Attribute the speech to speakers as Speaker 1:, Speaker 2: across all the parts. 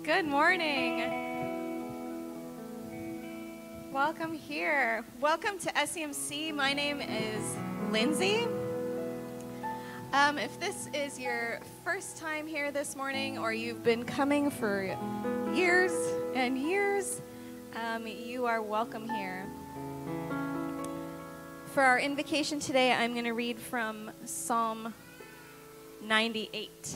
Speaker 1: Good morning. Welcome here. Welcome to SEMC. My name is Lindsay. If this is your first time here this morning, or you've been coming for years and years, you are welcome here. For our invocation today, I'm going to read from Psalm 98.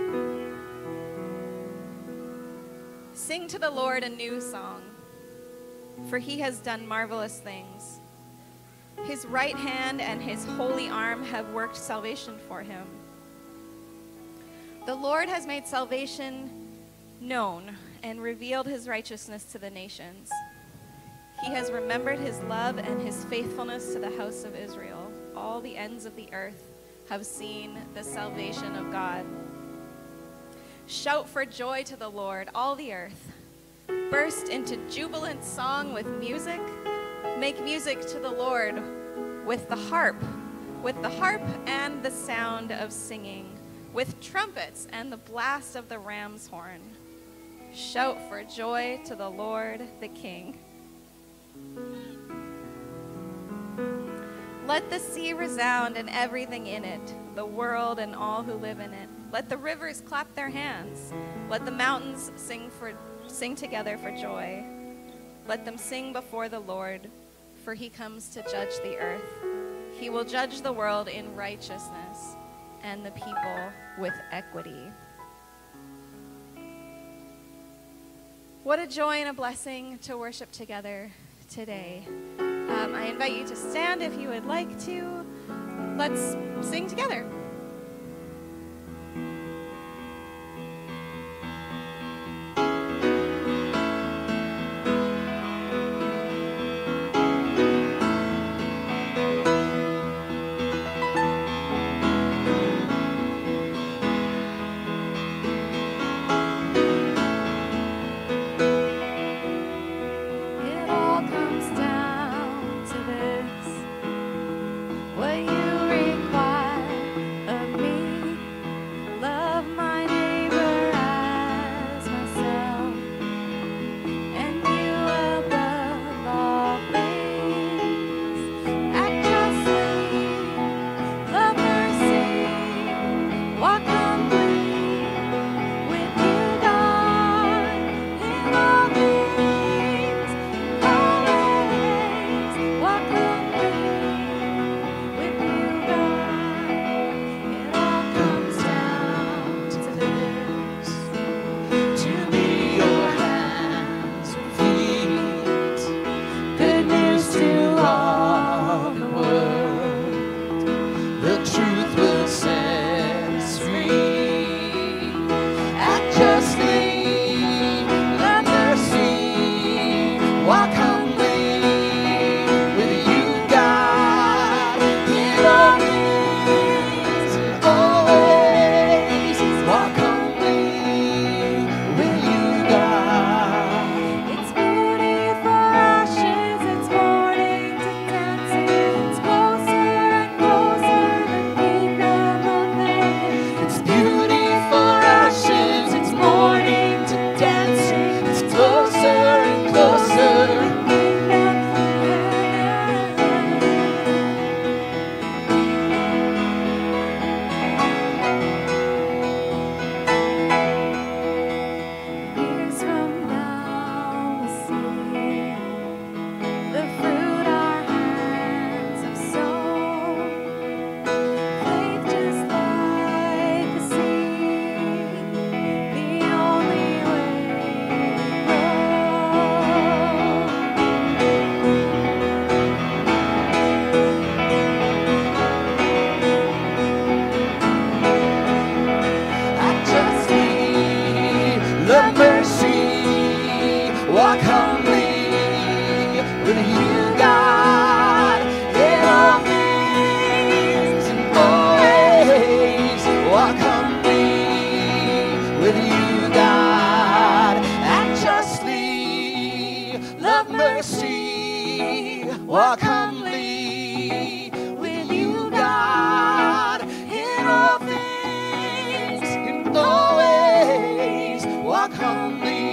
Speaker 1: Sing to the Lord a new song, for he has done marvelous things. His right hand and his holy arm have worked salvation for him. The Lord has made salvation known and revealed his righteousness to the nations. He has remembered his love and his faithfulness to the house of Israel. All the ends of the earth have seen the salvation of God. Shout for joy to the Lord, all the earth. Burst into jubilant song with music. Make music to the Lord with the harp and the sound of singing, with trumpets and the blast of the ram's horn. Shout for joy to the Lord the King. Let the sea resound and everything in it, the world and all who live in it. Let the rivers clap their hands. Let the mountains sing together for joy. Let them sing before the Lord, for he comes to judge the earth. He will judge the world in righteousness and the people with equity. What a joy and a blessing to worship together today. I invite you to stand if you would like to. Let's sing together.
Speaker 2: Walk humbly with you, God, in all things, in all ways. Walk humbly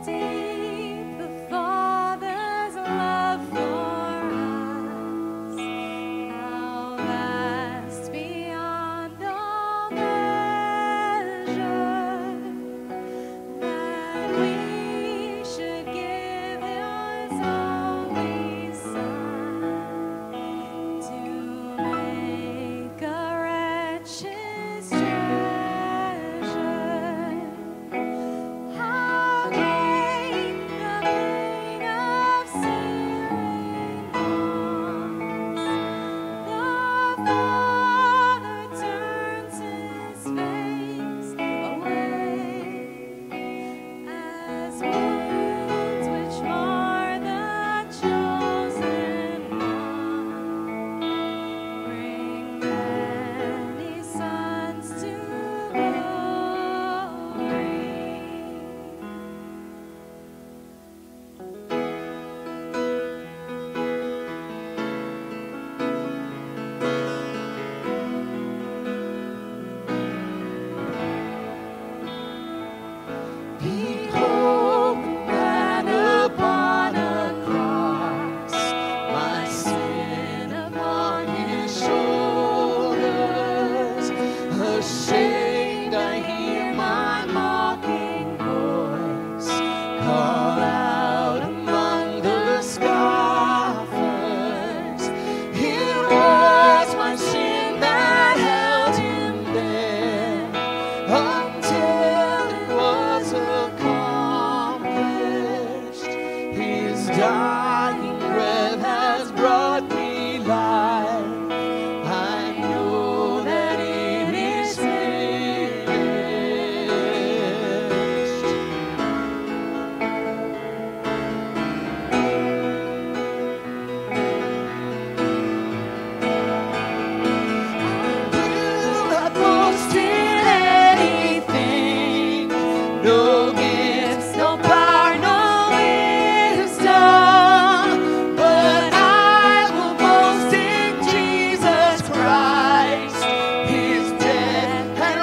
Speaker 1: deep the Father's love for us, how vast beyond all measure, that we should give His only Son to make a wretch His treasure. How great the pain of sin was! The Father turns His face away, as wounds which mar the chosen one bring many sons to glory.
Speaker 2: Behold the man upon a cross, my sin upon His shoulders. Ashamed, I hear my mocking voice call out among the scoffers. It was my sin that held Him there until it was accomplished. His dying breath has brought me life. I know that it is finished. Will not boast in anything, no gifts, no power, no wisdom, but I will boast in Jesus Christ, His death and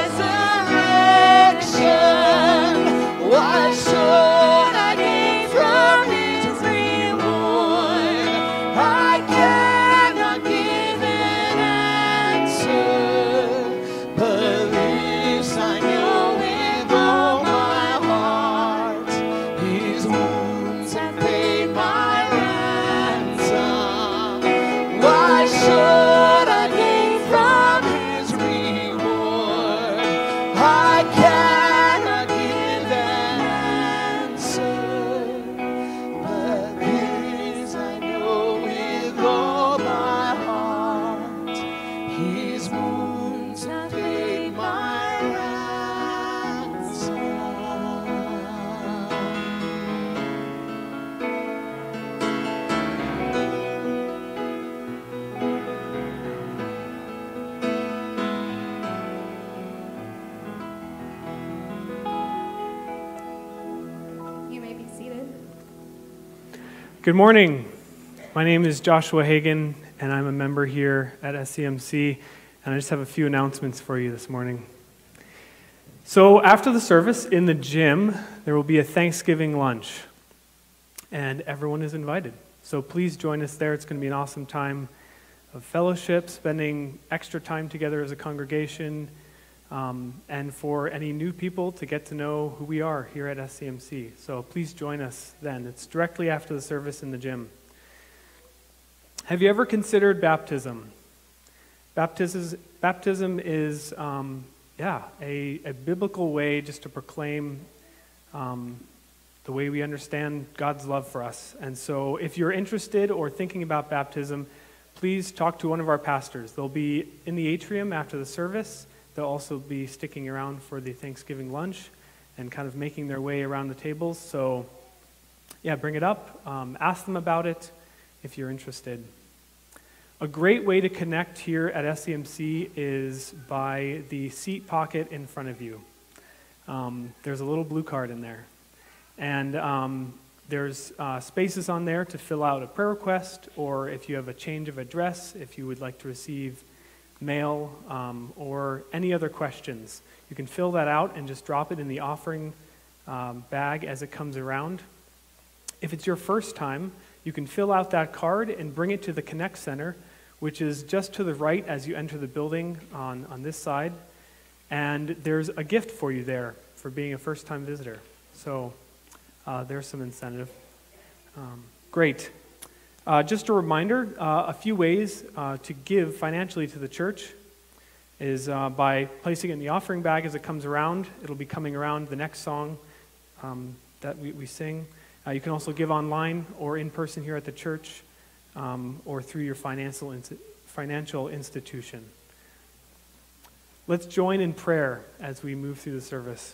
Speaker 2: resurrection. Why should I gain from His reward? I cannot give an answer, but this I know with all my heart: His wounds have paid my ransom. Why should I gain from His reward? I cannot give an answer, but this I know with all my heart: His wounds have paid my ransom.
Speaker 1: You may be seated.
Speaker 3: Good morning. My name is Joshua Hagan, and I'm a member here at SCMC, and I just have a few announcements for you this morning. So after the service in the gym, there will be a Thanksgiving lunch, and everyone is invited. So please join us there. It's going to be an awesome time of fellowship, spending extra time together as a congregation, and for any new people to get to know who we are here at SCMC. So please join us then. It's directly after the service in the gym. Have you ever considered baptism? Baptism is, a biblical way just to proclaim the way we understand God's love for us. And so if you're interested or thinking about baptism, please talk to one of our pastors. They'll be in the atrium after the service. They'll also be sticking around for the Thanksgiving lunch and kind of making their way around the tables. So, yeah, bring it up. Ask them about it if you're interested. A great way to connect here at SCMC is by the seat pocket in front of you. There's a little blue card in there. And there's spaces on there to fill out a prayer request, or if you have a change of address, if you would like to receive mail, or any other questions. You can fill that out and just drop it in the offering bag as it comes around. If it's your first time, you can fill out that card and bring it to the Connect Center, which is just to the right as you enter the building on this side. And there's a gift for you there for being a first-time visitor. So there's some incentive. Great. Just a reminder, a few ways to give financially to the church is by placing it in the offering bag as it comes around. It'll be coming around the next song that we sing. You can also give online or in person here at the church or through your financial institution. Let's join in prayer as we move through the service.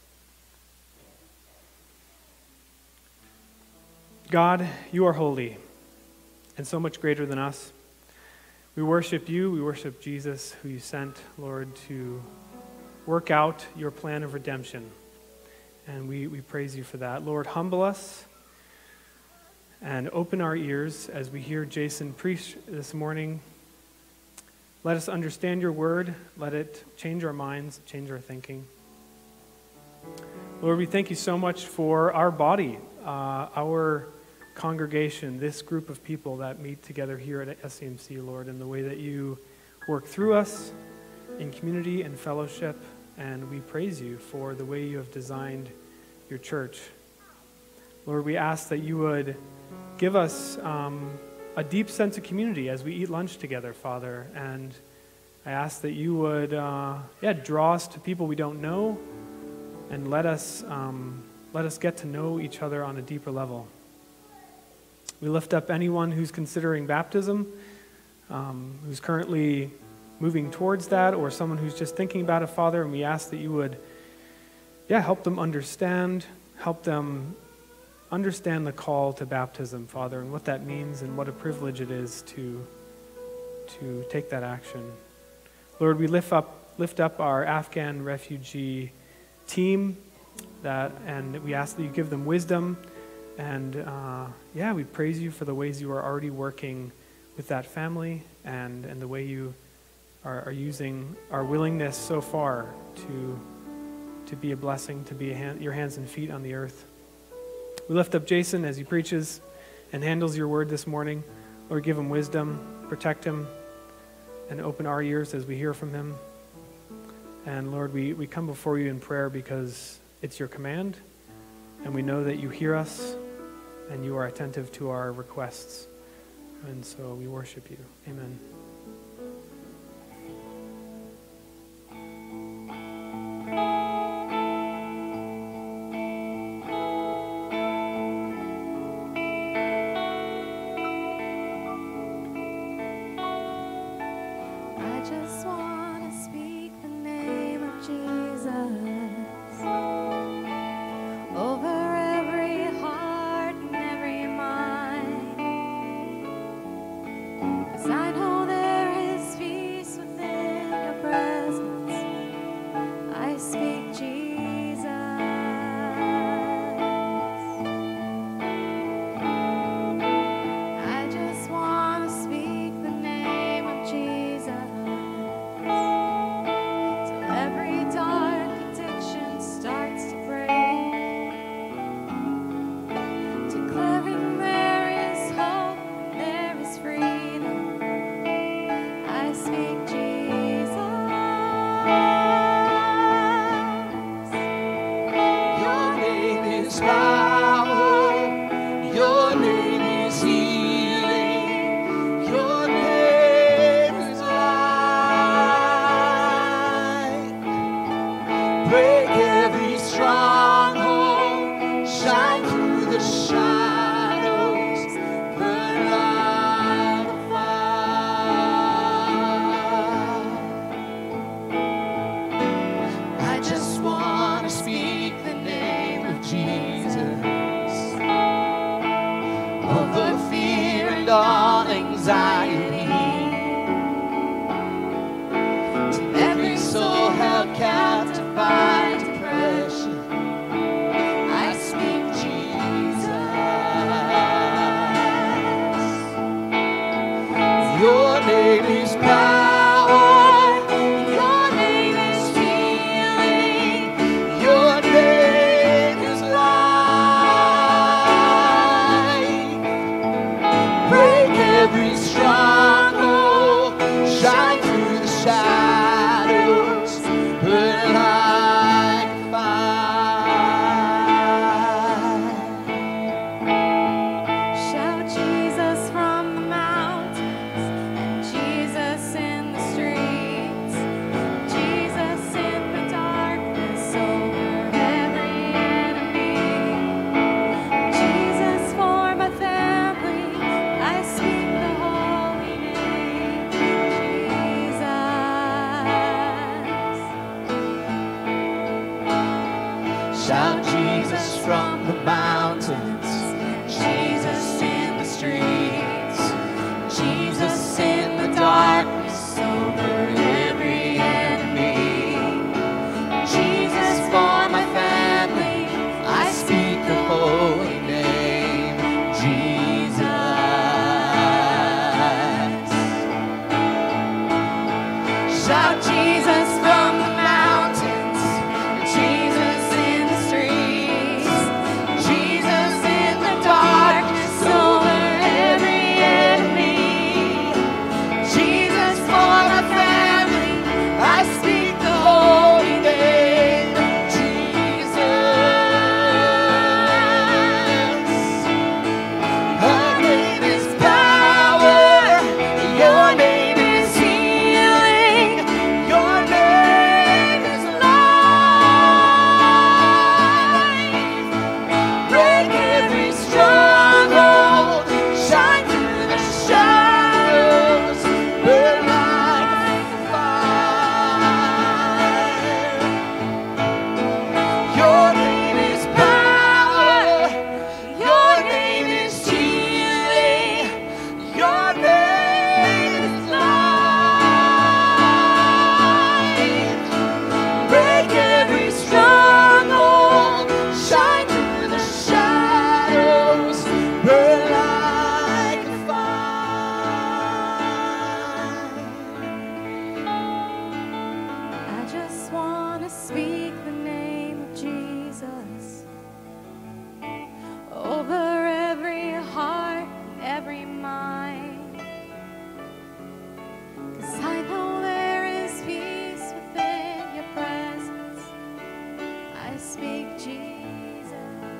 Speaker 3: God, you are holy and so much greater than us. We worship you. We worship Jesus, who you sent, Lord, to work out your plan of redemption. And we praise you for that. Lord, humble us and open our ears as we hear Jason preach this morning. Let us understand your word. Let it change our minds, change our thinking. Lord, we thank you so much for our body, our congregation, this group of people that meet together here at SCMC, Lord, and the way that you work through us in community and fellowship. And we praise you for the way you have designed your church. Lord, we ask that you would give us a deep sense of community as we eat lunch together, Father. And I ask that you would draw us to people we don't know and let us get to know each other on a deeper level. We lift up anyone who's considering baptism, who's currently moving towards that, or someone who's just thinking about it, Father, and we ask that you would help them understand the call to baptism, Father, and what that means and what a privilege it is to take that action. Lord, we lift up our Afghan refugee team, and we ask that you give them wisdom, and we praise you for the ways you are already working with that family and the way you are using our willingness so far to be a blessing, to be your hands and feet on the earth. We lift up Jason as he preaches and handles your word this morning. Lord, give him wisdom, protect him, and open our ears as we hear from him. And Lord, we come before you in prayer because it's your command, and we know that you hear us and you are attentive to our requests. And so we worship you. Amen.
Speaker 2: To every soul held captive by depression, Shout Jesus from the mountains, Jesus in the streets, Jesus in the darkness over every enemy, Jesus for my family, I speak the holy name, Jesus. Shout Jesus from the mountains, Jesus in the streets, Jesus in the darkness over every enemy, Jesus for my family, I speak the holy name, Jesus. Her name is power, your name is healing, your name is life. Break every stronghold, shine through the shadows, burn like fire. Your name is power, your name is healing, your name is life. Break every stronghold, shine through the shadows, burn like a fire.
Speaker 1: I just want to speak the name of Jesus over every heart and every mind. 'Cause I know there is peace within your presence. I speak Jesus.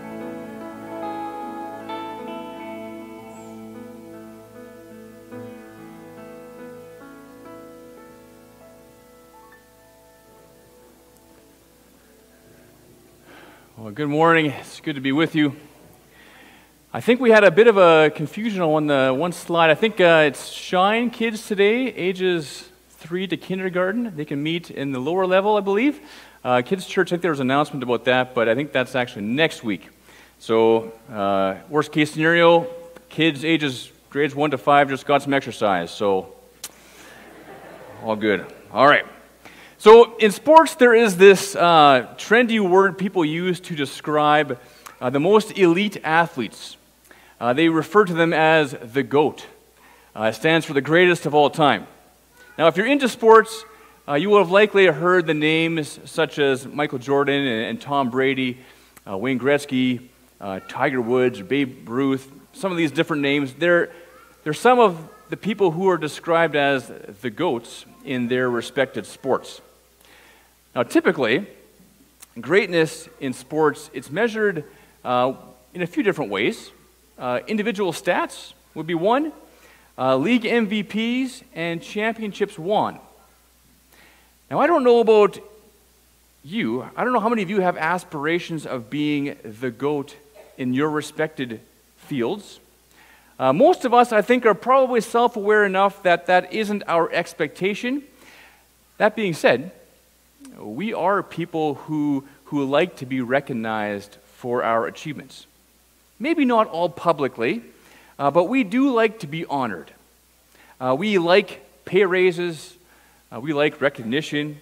Speaker 4: Well, good morning. It's good to be with you. I think we had a bit of a confusion on the one slide. I think it's Shine kids today, ages 3 to kindergarten. They can meet in the lower level, I believe. Kids Church, I think there was an announcement about that, but I think that's actually next week. So, worst case scenario, kids ages grades 1 to 5 just got some exercise. So, all good. All right. So in sports, there is this trendy word people use to describe the most elite athletes. They refer to them as the GOAT. It stands for the greatest of all time. Now, if you're into sports, you will have likely heard the names such as Michael Jordan and Tom Brady, Wayne Gretzky, Tiger Woods, Babe Ruth, some of these different names. They're some of the people who are described as the GOATs in their respected sports. Now, typically, greatness in sports, it's measured in a few different ways. Individual stats would be one, league MVPs, and championships won. Now, I don't know about you. I don't know how many of you have aspirations of being the GOAT in your respected fields. Most of us, I think, are probably self-aware enough that that isn't our expectation. That being said, we are people who like to be recognized for our achievements. Maybe not all publicly, but we do like to be honored. We like pay raises. We like recognition.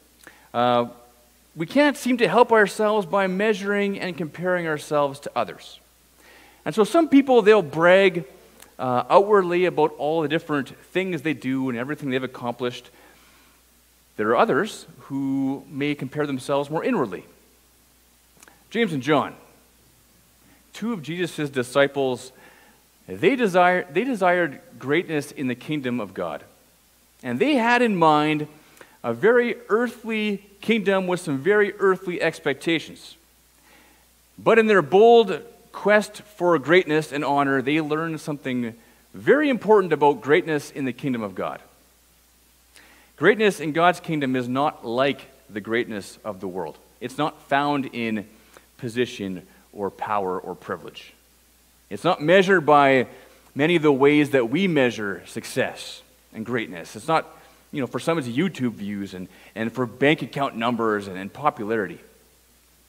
Speaker 4: We can't seem to help ourselves by measuring and comparing ourselves to others. And so some people, they'll brag outwardly about all the different things they do and everything they've accomplished. There are others who may compare themselves more inwardly. James and John, two of Jesus' disciples, they desired greatness in the kingdom of God. And they had in mind a very earthly kingdom with some very earthly expectations. But in their bold quest for greatness and honor, they learned something very important about greatness in the kingdom of God. Greatness in God's kingdom is not like the greatness of the world. It's not found in position or power or privilege. It's not measured by many of the ways that we measure success and greatness. It's not, for some it's YouTube views and for bank account numbers and popularity.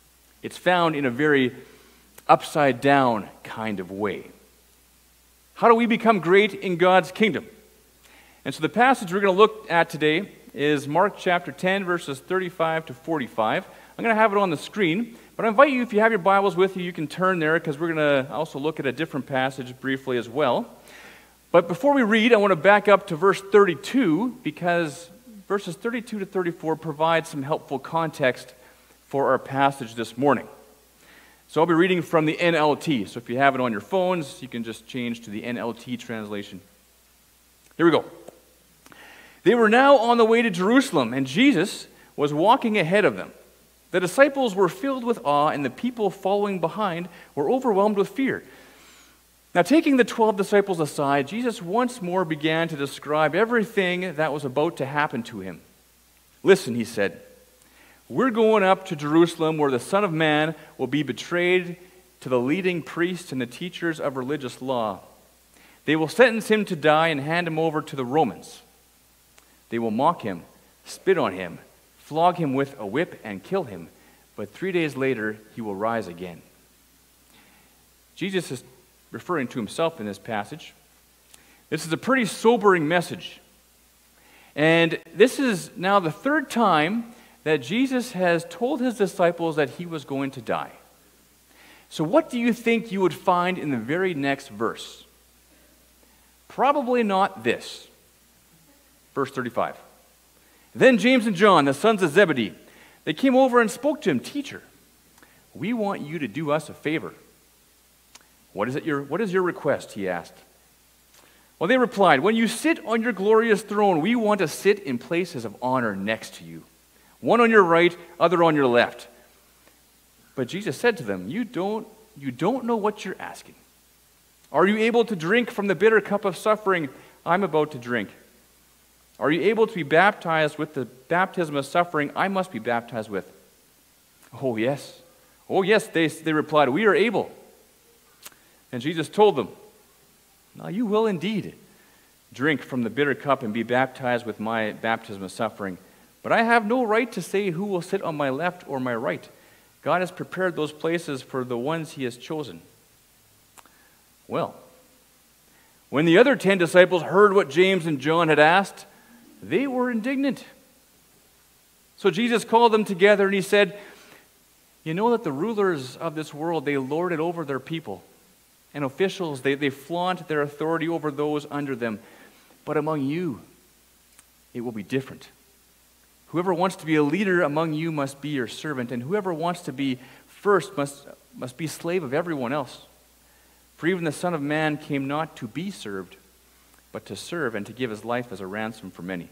Speaker 4: It's found in a very upside down kind of way. How do we become great in God's kingdom? And so the passage we're going to look at today is Mark chapter 10, verses 35 to 45. I'm going to have it on the screen, but I invite you, if you have your Bibles with you, you can turn there because we're going to also look at a different passage briefly as well. But before we read, I want to back up to verse 32 because verses 32 to 34 provide some helpful context for our passage this morning. So I'll be reading from the NLT. So if you have it on your phones, you can just change to the NLT translation. Here we go. They were now on the way to Jerusalem, and Jesus was walking ahead of them. The disciples were filled with awe, and the people following behind were overwhelmed with fear. Now, taking the 12 disciples aside, Jesus once more began to describe everything that was about to happen to him. Listen, he said, we're going up to Jerusalem where the Son of Man will be betrayed to the leading priests and the teachers of religious law. They will sentence him to die and hand him over to the Romans. They will mock him, spit on him, flog him with a whip, and kill him. But 3 days later, he will rise again. Jesus is referring to himself in this passage. This is a pretty sobering message. And this is now the third time that Jesus has told his disciples that he was going to die. So what do you think you would find in the very next verse? Probably not this. Verse 35. Then James and John, the sons of Zebedee, they came over and spoke to him, Teacher, we want you to do us a favor. What is your request? He asked. Well, they replied, when you sit on your glorious throne, we want to sit in places of honor next to you. One on your right, other on your left. But Jesus said to them, you don't know what you're asking. Are you able to drink from the bitter cup of suffering I'm about to drink? Are you able to be baptized with the baptism of suffering I must be baptized with? Oh, yes. Oh, yes, they replied, we are able. And Jesus told them, now you will indeed drink from the bitter cup and be baptized with my baptism of suffering. But I have no right to say who will sit on my left or my right. God has prepared those places for the ones he has chosen. Well, when the other 10 disciples heard what James and John had asked, they were indignant. So Jesus called them together and he said, you know that the rulers of this world, they lord it over their people. And officials, they flaunt their authority over those under them. But among you, it will be different. Whoever wants to be a leader among you must be your servant, and whoever wants to be first must be slave of everyone else. For even the Son of Man came not to be served, but to serve and to give his life as a ransom for many.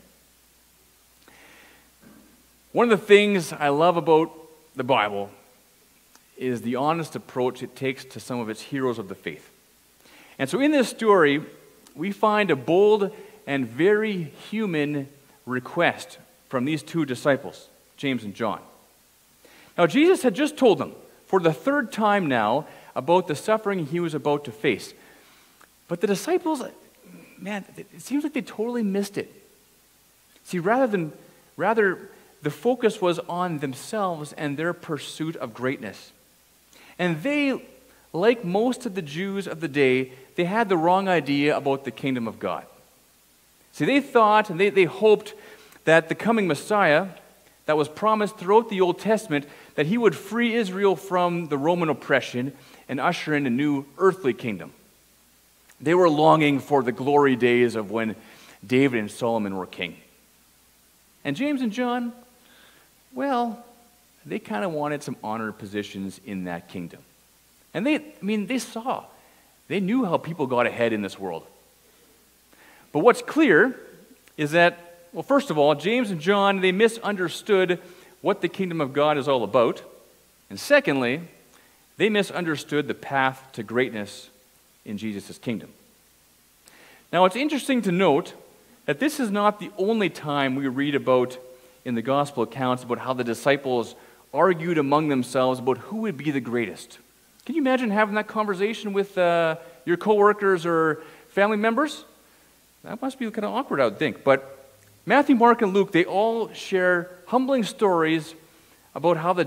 Speaker 4: One of the things I love about the Bible is the honest approach it takes to some of its heroes of the faith. And so in this story, we find a bold and very human request from these two disciples, James and John. Now, Jesus had just told them for the third time now about the suffering he was about to face. But the disciples, man, it seems like they totally missed it. See, rather, the focus was on themselves and their pursuit of greatness. And they, like most of the Jews of the day, they had the wrong idea about the kingdom of God. See, they thought and they hoped that the coming Messiah that was promised throughout the Old Testament, that he would free Israel from the Roman oppression and usher in a new earthly kingdom. They were longing for the glory days of when David and Solomon were king. And James and John, well, they kind of wanted some honored positions in that kingdom. And they knew how people got ahead in this world. But what's clear is that, well, first of all, James and John, they misunderstood what the kingdom of God is all about. And secondly, they misunderstood the path to greatness in Jesus' kingdom. Now, it's interesting to note that this is not the only time we read about in the gospel accounts about how the disciples argued among themselves about who would be the greatest. Can you imagine having that conversation with your coworkers or family members? That must be kind of awkward, I would think. But Matthew, Mark, and Luke, they all share humbling stories about how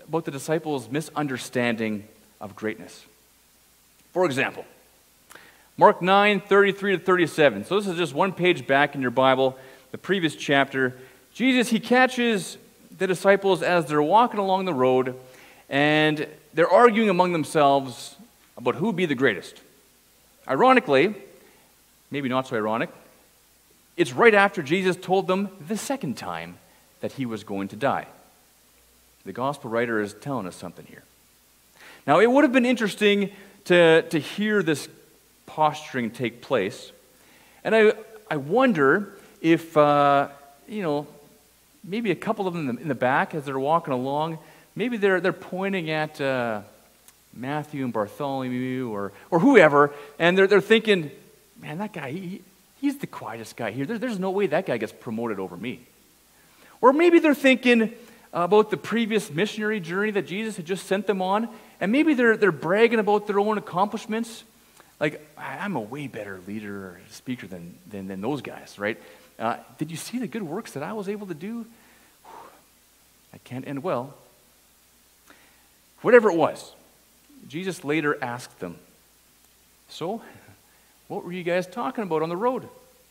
Speaker 4: about the disciples' misunderstanding of greatness. For example, Mark 9:33-37. So this is just one page back in your Bible, the previous chapter. Jesus, he catches the disciples as they're walking along the road, and they're arguing among themselves about who would be the greatest. Ironically, maybe not so ironic, it's right after Jesus told them the second time that he was going to die. The gospel writer is telling us something here. Now, it would have been interesting to hear this posturing take place. And I wonder if, maybe a couple of them in the back as they're walking along, maybe they're pointing at Matthew and Bartholomew or whoever, and they're thinking, man, that guy, he's the quietest guy here. There's no way that guy gets promoted over me. Or maybe they're thinking about the previous missionary journey that Jesus had just sent them on, and maybe they're bragging about their own accomplishments. Like, I'm a way better leader or speaker than those guys, right? Did you see the good works that I was able to do? That can't end well. Whatever it was, Jesus later asked them, so, what were you guys talking about on the road?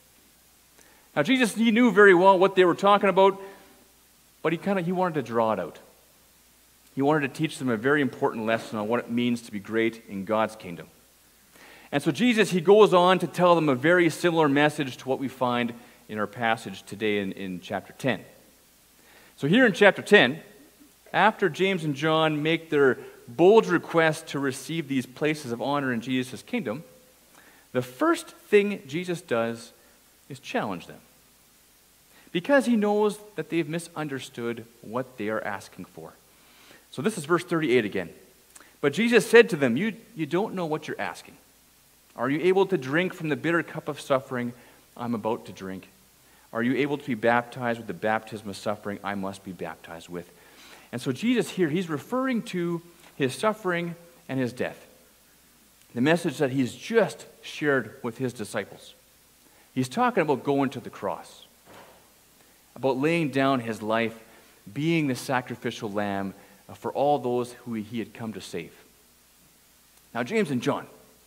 Speaker 4: Now, Jesus, he knew very well what they were talking about, but he wanted to draw it out. He wanted to teach them a very important lesson on what it means to be great in God's kingdom. And so Jesus, he goes on to tell them a very similar message to what we find in our passage today in chapter 10. So here in chapter 10, after James and John make their bold request to receive these places of honor in Jesus' kingdom, the first thing Jesus does is challenge them, because he knows that they've misunderstood what they are asking for. So this is verse 38 again. But Jesus said to them, you don't know what you're asking. Are you able to drink from the bitter cup of suffering I'm about to drink? Are you able to be baptized with the baptism of suffering I must be baptized with? And so Jesus here, he's referring to his suffering and his death. The message that he's just shared with his disciples. He's talking about going to the cross, about laying down his life, being the sacrificial lamb for all those who he had come to save. Now, James and John,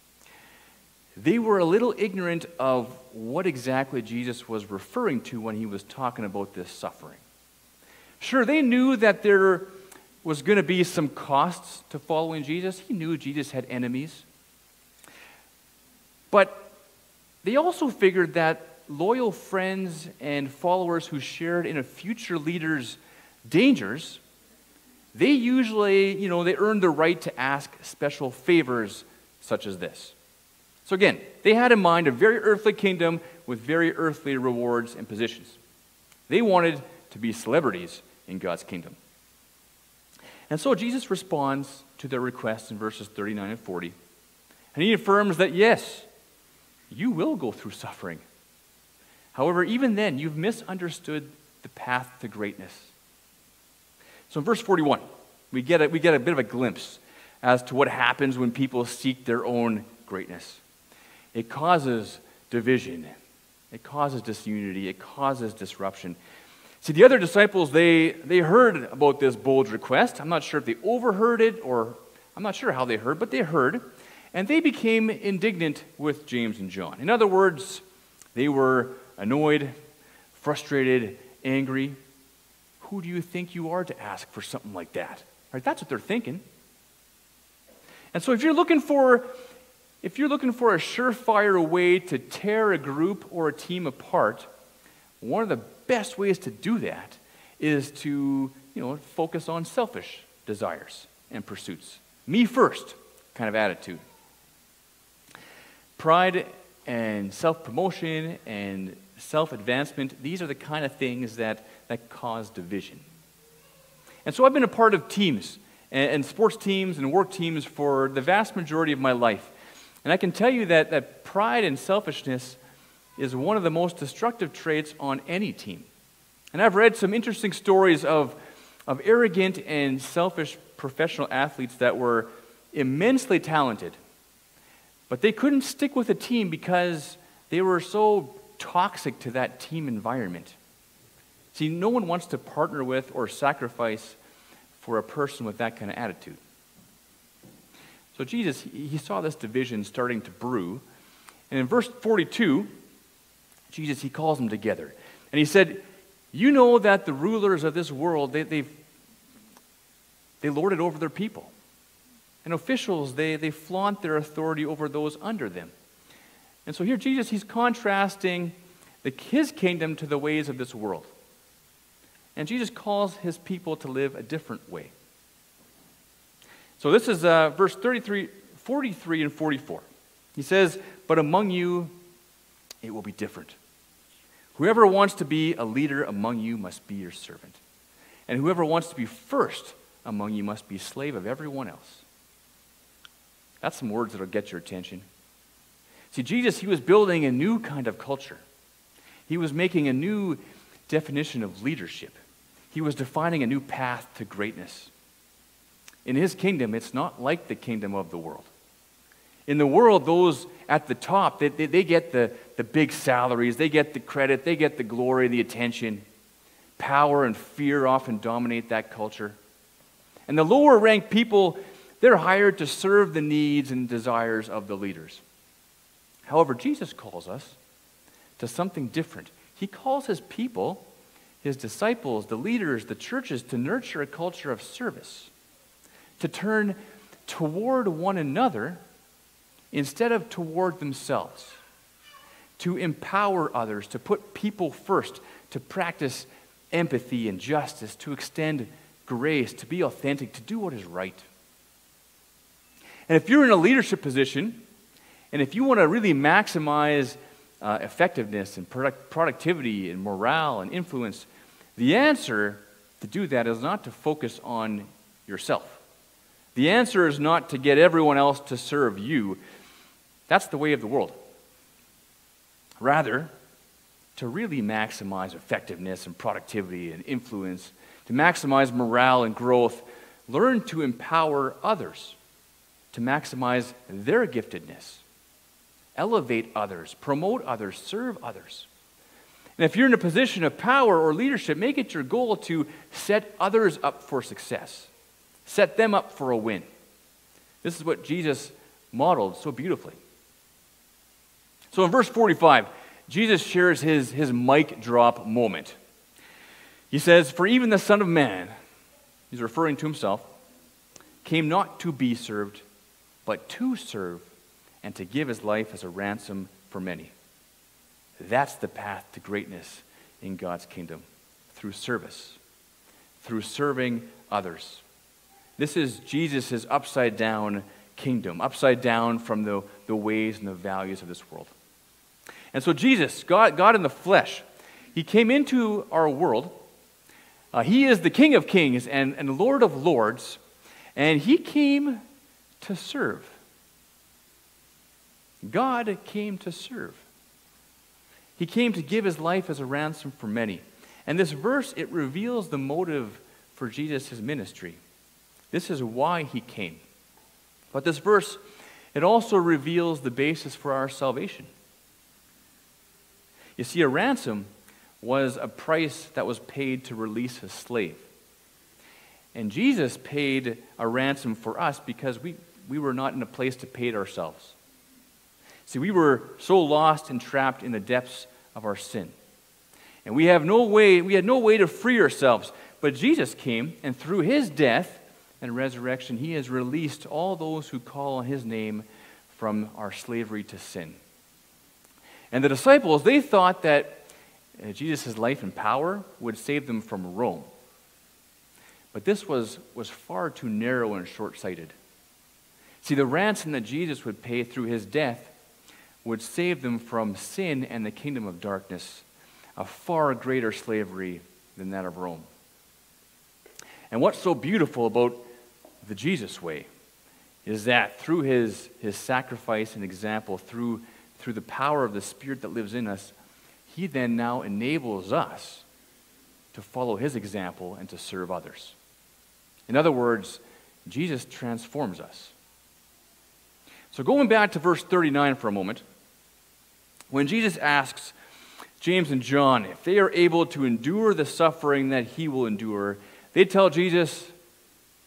Speaker 4: they were a little ignorant of what exactly Jesus was referring to when he was talking about this suffering. Sure, they knew that there was going to be some costs to following Jesus. He knew Jesus had enemies. But they also figured that loyal friends and followers who shared in a future leader's dangers, they usually, they earned the right to ask special favors such as this. So again, they had in mind a very earthly kingdom with very earthly rewards and positions. They wanted to be celebrities in God's kingdom. And so Jesus responds to their request in verses 39 and 40. And he affirms that, yes, you will go through suffering. However, even then, you've misunderstood the path to greatness. So in verse 41, we get a bit of a glimpse as to what happens when people seek their own greatness. It causes division. It causes disunity. It causes disruption. See, the other disciples, they heard about this bold request. I'm not sure if they overheard it, or I'm not sure how they heard, but they heard. And they became indignant with James and John. In other words, they were annoyed, frustrated, angry. Who do you think you are to ask for something like that? Right? That's what they're thinking. And so if you're looking for a surefire way to tear a group or a team apart, one of the best ways to do that is to, focus on selfish desires and pursuits. Me first kind of attitude. Pride and self-promotion and self-advancement, these are the kind of things that cause division. And so I've been a part of teams, and sports teams and work teams for the vast majority of my life. And I can tell you that pride and selfishness is one of the most destructive traits on any team. And I've read some interesting stories of arrogant and selfish professional athletes that were immensely talented, but they couldn't stick with a team because they were so toxic to that team environment. See, no one wants to partner with or sacrifice for a person with that kind of attitude. So Jesus, he saw this division starting to brew. And in verse 42, Jesus, he calls them together. And he said, you know that the rulers of this world, they lord it over their people. And officials, they flaunt their authority over those under them. And so here Jesus, he's contrasting his kingdom to the ways of this world. And Jesus calls his people to live a different way. So this is verse 43 and 44. He says, but among you it will be different. Whoever wants to be a leader among you must be your servant. And whoever wants to be first among you must be a slave of everyone else. That's some words that will get your attention. See, Jesus, he was building a new kind of culture. He was making a new definition of leadership. He was defining a new path to greatness. In his kingdom, it's not like the kingdom of the world. In the world, those at the top, they get the big salaries, they get the credit, they get the glory, the attention. Power and fear often dominate that culture. And the lower ranked people, they're hired to serve the needs and desires of the leaders. However, Jesus calls us to something different. He calls his people, his disciples, the leaders, the churches, to nurture a culture of service, to turn toward one another instead of toward themselves, to empower others, to put people first, to practice empathy and justice, to extend grace, to be authentic, to do what is right. And if you're in a leadership position, and if you want to really maximize effectiveness and productivity and morale and influence, the answer to do that is not to focus on yourself. The answer is not to get everyone else to serve you. That's the way of the world. Rather, to really maximize effectiveness and productivity and influence, to maximize morale and growth, learn to empower others, to maximize their giftedness, elevate others, promote others, serve others. And if you're in a position of power or leadership, make it your goal to set others up for success. Set them up for a win. This is what Jesus modeled so beautifully. So in verse 45, Jesus shares his mic drop moment. He says, for even the Son of Man, he's referring to himself, came not to be served, but to serve and to give his life as a ransom for many. That's the path to greatness in God's kingdom, through service, through serving others. This is Jesus' upside down kingdom, upside down from the ways and the values of this world. And so Jesus, God in the flesh, he came into our world. He is the King of Kings and Lord of Lords, and he came to serve. God came to serve. He came to give his life as a ransom for many. And this verse, it reveals the motive for Jesus' ministry. This is why he came. But this verse, it also reveals the basis for our salvation. You see, a ransom was a price that was paid to release a slave. And Jesus paid a ransom for us because we were not in a place to pay it ourselves. See, we were so lost and trapped in the depths of our sin. And we had no way to free ourselves. But Jesus came, and through his death and resurrection, he has released all those who call on his name from our slavery to sin. And the disciples, they thought that Jesus' life and power would save them from Rome. But this was far too narrow and short-sighted. See, the ransom that Jesus would pay through his death would save them from sin and the kingdom of darkness, a far greater slavery than that of Rome. And what's so beautiful about the Jesus way is that through his sacrifice and example, through the power of the Spirit that lives in us, he then now enables us to follow his example and to serve others. In other words, Jesus transforms us. So going back to verse 39 for a moment, when Jesus asks James and John if they are able to endure the suffering that he will endure, they tell Jesus,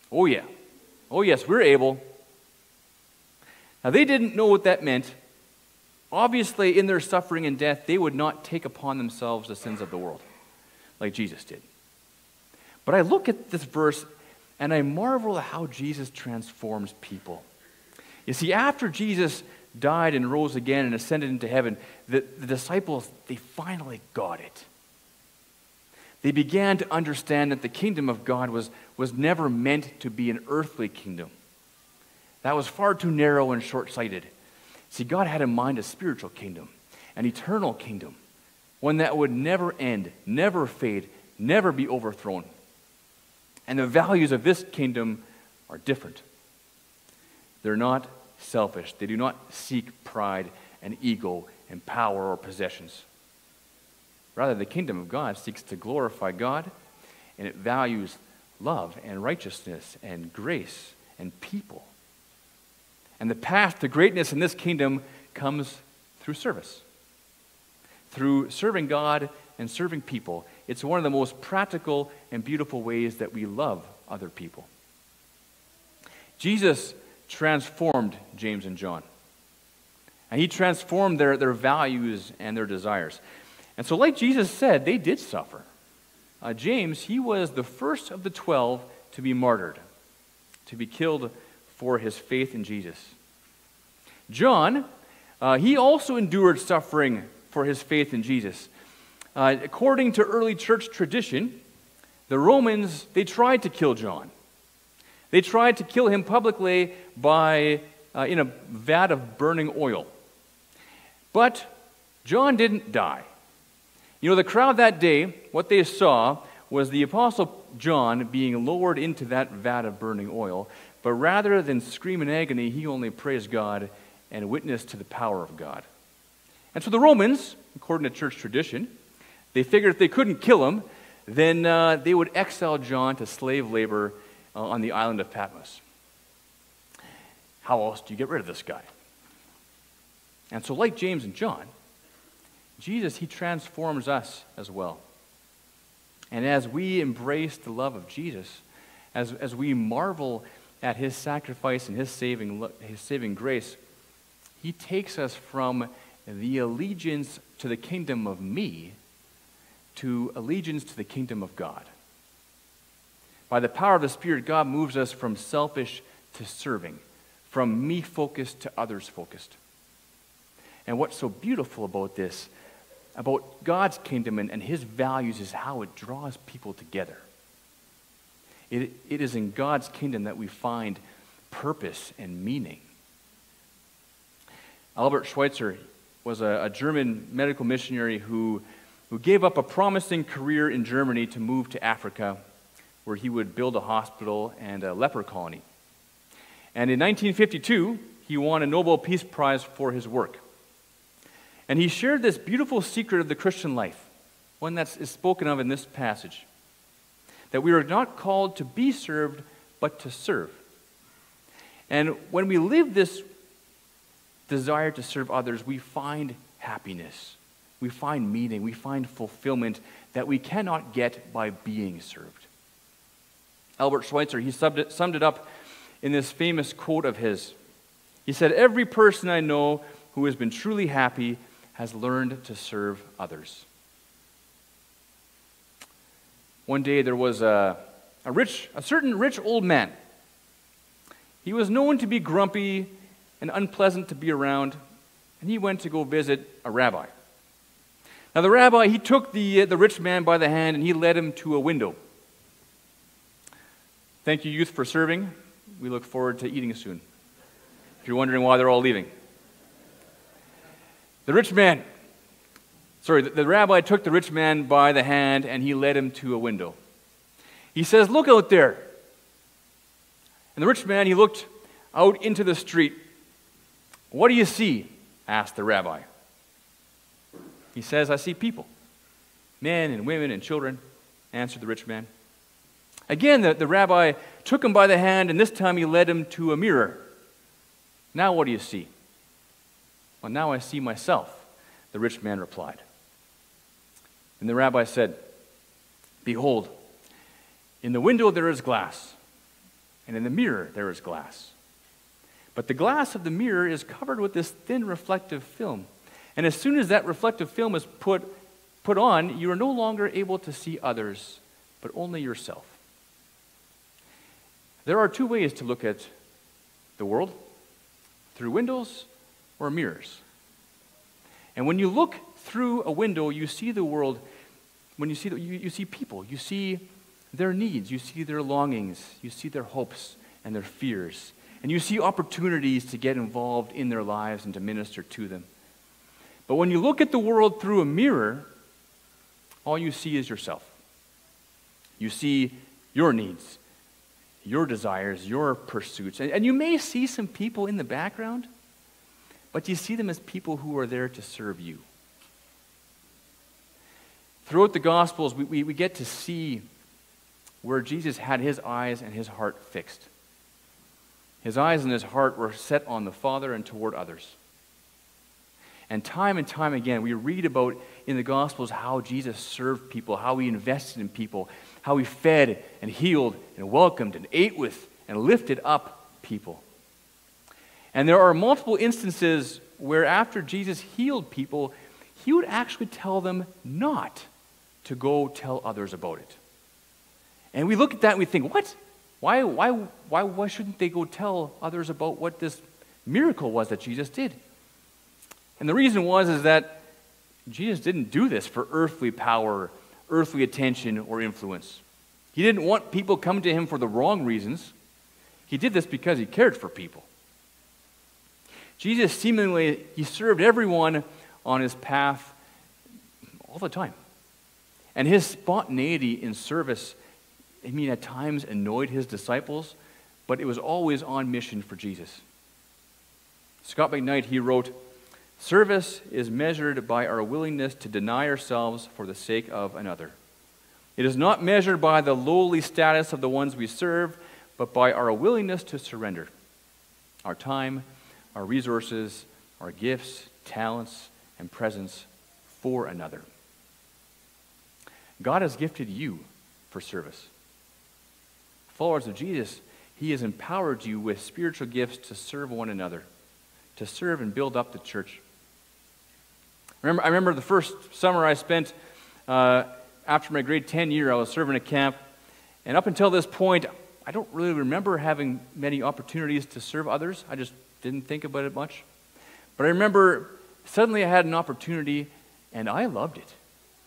Speaker 4: Oh, yeah. Oh, yes, we're able. Now, they didn't know what that meant. Obviously, in their suffering and death, they would not take upon themselves the sins of the world like Jesus did. But I look at this verse and I marvel at how Jesus transforms people. You see, after Jesus died and rose again and ascended into heaven, the disciples, they finally got it. They began to understand that the kingdom of God was never meant to be an earthly kingdom. That was far too narrow and short-sighted. See, God had in mind a spiritual kingdom, an eternal kingdom, one that would never end, never fade, never be overthrown. And the values of this kingdom are different. They're not selfish. They do not seek pride and ego and power or possessions. Rather, the kingdom of God seeks to glorify God, and it values love and righteousness and grace and people. And the path to greatness in this kingdom comes through service. Through serving God and serving people. It's one of the most practical and beautiful ways that we love other people. Jesus transformed James and John. And he transformed their values and their desires. And so like Jesus said, they did suffer. James, he was the first of the 12 to be martyred, to be killed for his faith in Jesus. John, he also endured suffering for his faith in Jesus. According to early church tradition, the Romans, they tried to kill John. They tried to kill him publicly by in a vat of burning oil. But John didn't die. You know, the crowd that day, what they saw was the Apostle John being lowered into that vat of burning oil, but rather than scream in agony, he only praised God and witnessed to the power of God. And so the Romans, according to church tradition, they figured if they couldn't kill him, then they would exile John to slave labor on the island of Patmos. How else do you get rid of this guy? And so like James and John, Jesus, he transforms us as well. And as we embrace the love of Jesus, as we marvel at his sacrifice and his saving grace, he takes us from the allegiance to the kingdom of me to allegiance to the kingdom of God. By the power of the Spirit, God moves us from selfish to serving, from me-focused to others-focused. And what's so beautiful about this, about God's kingdom and his values, is how it draws people together. It is in God's kingdom that we find purpose and meaning. Albert Schweitzer was a German medical missionary who gave up a promising career in Germany to move to Africa, where he would build a hospital and a leper colony. And in 1952, he won a Nobel Peace Prize for his work. And he shared this beautiful secret of the Christian life, one that is spoken of in this passage, that we are not called to be served, but to serve. And when we live this desire to serve others, we find happiness, we find meaning, we find fulfillment that we cannot get by being served. Albert Schweitzer, he summed it up in this famous quote of his. He said, "Every person I know who has been truly happy has learned to serve others." One day there was a certain rich old man. He was known to be grumpy and unpleasant to be around, and he went to go visit a rabbi. Now the rabbi, he took the rich man by the hand and he led him to a window. "Thank you, youth, for serving. We look forward to eating soon." If you're wondering why they're all leaving. The rabbi took the rich man by the hand and he led him to a window. He says, "Look out there." And the rich man, he looked out into the street. "What do you see?" asked the rabbi. He says, "I see people, men and women and children," answered the rich man. Again, the rabbi took him by the hand, and this time he led him to a mirror. "Now what do you see?" "Well, now I see myself," the rich man replied. And the rabbi said, "Behold, in the window there is glass, and in the mirror there is glass. But the glass of the mirror is covered with this thin reflective film. And as soon as that reflective film is put on, you are no longer able to see others, but only yourself. There are two ways to look at the world, through windows or mirrors. And when you look through a window, you see the world. When you see people, you see their needs, you see their longings, you see their hopes and their fears, and you see opportunities to get involved in their lives and to minister to them. But when you look at the world through a mirror, all you see is yourself. You see your needs, your desires, your pursuits, and you may see some people in the background, but you see them as people who are there to serve you. Throughout the Gospels, we get to see where Jesus had his eyes and his heart fixed. His eyes and his heart were set on the Father and toward others. And time again, we read about in the Gospels how Jesus served people, how he invested in people, how he fed and healed and welcomed and ate with and lifted up people. And there are multiple instances where after Jesus healed people, he would actually tell them not to go tell others about it. And we look at that and we think, what? Why shouldn't they go tell others about what this miracle was that Jesus did? And the reason is that Jesus didn't do this for earthly power, earthly attention, or influence. He didn't want people coming to him for the wrong reasons. He did this because he cared for people. Jesus he served everyone on his path all the time. And his spontaneity in service, at times annoyed his disciples, but it was always on mission for Jesus. Scott McKnight, he wrote, "Service is measured by our willingness to deny ourselves for the sake of another. It is not measured by the lowly status of the ones we serve, but by our willingness to surrender our time, our resources, our gifts, talents, and presence for another." God has gifted you for service. Followers of Jesus, he has empowered you with spiritual gifts to serve one another, to serve and build up the church. I remember the first summer I spent after my grade 10 year, I was serving a camp, and up until this point, I don't really remember having many opportunities to serve others. I just didn't think about it much. But I remember suddenly I had an opportunity, and I loved it.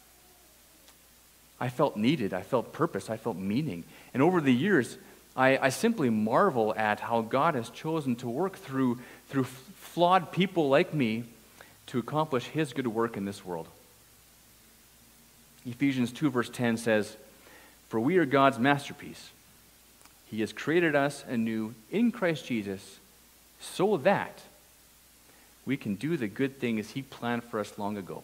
Speaker 4: I felt needed, I felt purpose, I felt meaning. And over the years, I simply marvel at how God has chosen to work through flawed people like me to accomplish his good work in this world. Ephesians 2 verse 10 says, "For we are God's masterpiece. He has created us anew in Christ Jesus so that we can do the good things he planned for us long ago."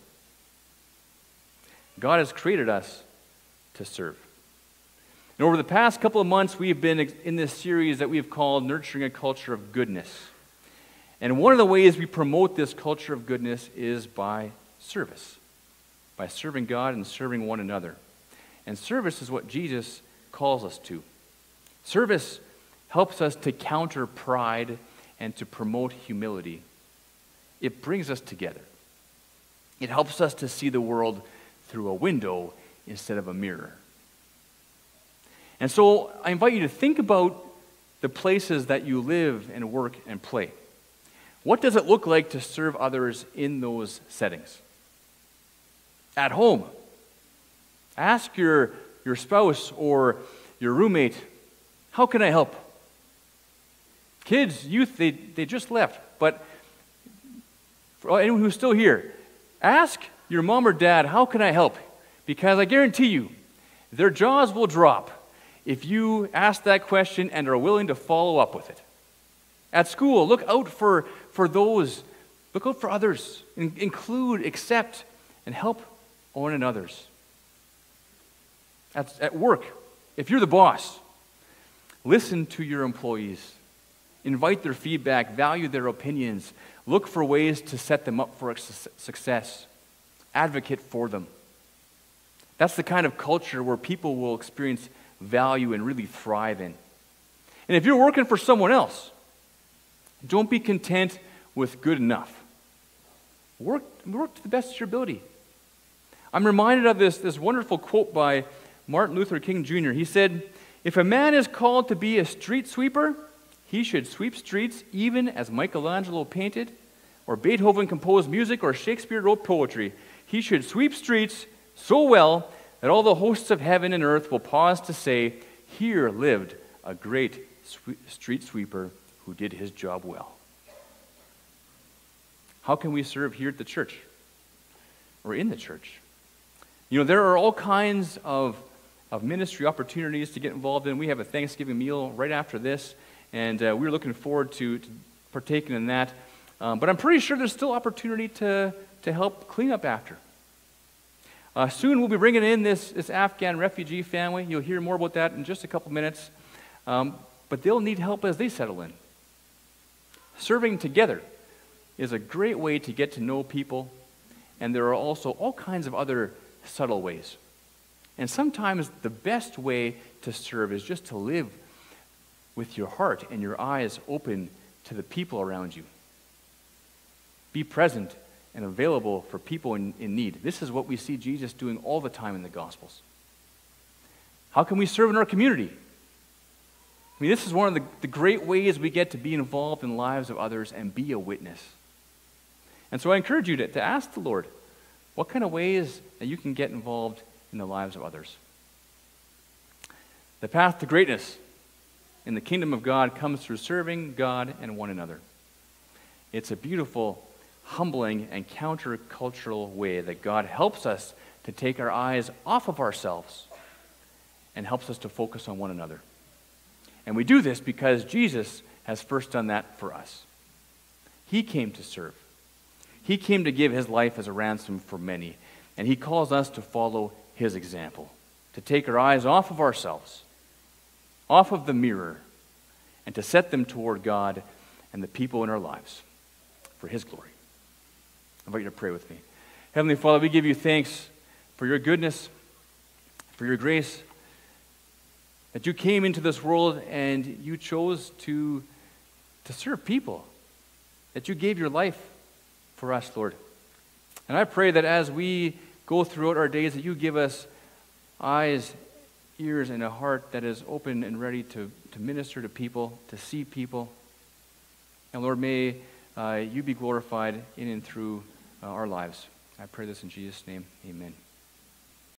Speaker 4: God has created us to serve. And over the past couple of months, we've been in this series that we've called Nurturing a Culture of Goodness. And one of the ways we promote this culture of goodness is by service, by serving God and serving one another. And service is what Jesus calls us to. Service helps us to counter pride and to promote humility. It brings us together. It helps us to see the world through a window instead of a mirror. And so I invite you to think about the places that you live and work and play. What does it look like to serve others in those settings? At home, ask your spouse or your roommate, "How can I help?" Kids, youth, they just left. But for anyone who's still here, ask your mom or dad, "How can I help?" Because I guarantee you, their jaws will drop if you ask that question and are willing to follow up with it. At school, look out for those. Look out for others. Include, accept, and help one another. At work, if you're the boss, listen to your employees. Invite their feedback. Value their opinions. Look for ways to set them up for success. Advocate for them. That's the kind of culture where people will experience value and really thrive in. And if you're working for someone else, don't be content with good enough. Work to the best of your ability. I'm reminded of this wonderful quote by Martin Luther King Jr. He said, "If a man is called to be a street sweeper, he should sweep streets even as Michelangelo painted, or Beethoven composed music, or Shakespeare wrote poetry. He should sweep streets so well that all the hosts of heaven and earth will pause to say, 'Here lived a great street sweeper who did his job well.'" How can we serve here at the church or in the church? You know, there are all kinds of ministry opportunities to get involved in. We have a Thanksgiving meal right after this, and we're looking forward to partaking in that. But I'm pretty sure there's still opportunity to help clean up after. Soon we'll be bringing in this Afghan refugee family. You'll hear more about that in just a couple minutes. But they'll need help as they settle in. Serving together is a great way to get to know people, and there are also all kinds of other subtle ways. And sometimes the best way to serve is just to live with your heart and your eyes open to the people around you. Be present and available for people in need. This is what we see Jesus doing all the time in the Gospels. How can we serve in our community? I mean, this is one of the great ways we get to be involved in the lives of others and be a witness. And so I encourage you to ask the Lord, what kind of ways that you can get involved in the lives of others? The path to greatness in the kingdom of God comes through serving God and one another. It's a beautiful, humbling, and countercultural way that God helps us to take our eyes off of ourselves and helps us to focus on one another. And we do this because Jesus has first done that for us. He came to serve. He came to give his life as a ransom for many, and he calls us to follow his example, to take our eyes off of ourselves, off of the mirror, and to set them toward God and the people in our lives for his glory. I invite you to pray with me. Heavenly Father, we give you thanks for your goodness, for your grace, that you came into this world and you chose to serve people, that you gave your life for us, Lord. And I pray that as we go throughout our days, that you give us eyes, ears, and a heart that is open and ready to minister to people, to see people. And Lord, may you be glorified in and through our lives. I pray this in Jesus' name. Amen.